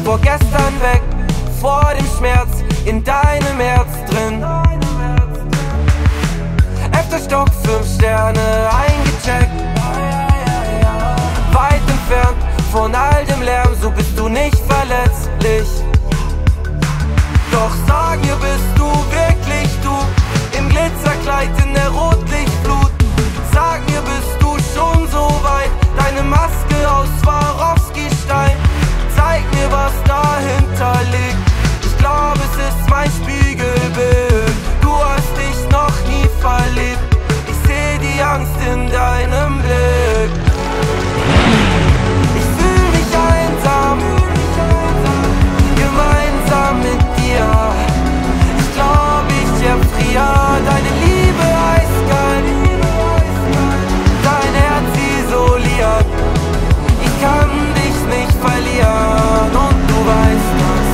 vorgestern weg, vor dem Schmerz, in deinem Herz drin. 11. Stock, 5 Sterne eingecheckt. Weit entfernt von all dem Lärm, so bist du nicht verletzlich. Doch sag mir, bist du wirklich du? Im Glitzerkleid in der Rotlichtflut. Sag mir, bist du schon so weit? Deine Maske aus Swarovski-Stein. Zeig mir, was dahinter liegt. Ich glaube, es ist mein Spiegelbild. Du hast dich noch nie verliebt. Ich seh die Angst in deinem Blick. Ich fühl mich einsam, gemeinsam mit dir. Ich glaub, ich erfriere. Deine Liebe eiskalt, dein Herz isoliert. Ich kann dich nicht verlieren und du weißt das.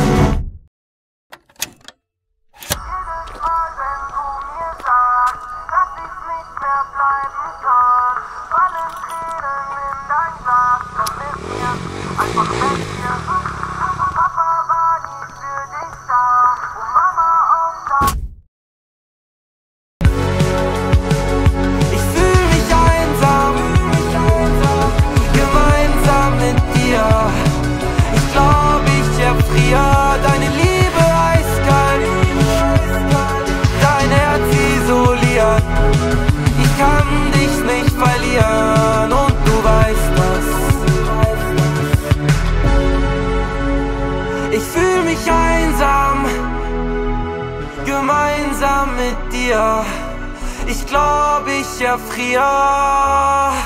Jedes Mal, wenn du mir sagst, dass ich nicht mehr bleiben kann, fallen Tränen in dein Glas. Dann nimm mir einfach weg hier. Papa war nie für dich da und Mama auch da. Ich fühl mich einsam, gemeinsam mit dir. Ich glaub, ich erfriere. Deine Liebe eiskalt, dein Herz isoliert. Ich kann dich nicht verlieren und du weißt das. Ich fühl mich einsam, gemeinsam mit dir. Ich glaub, ich erfriere.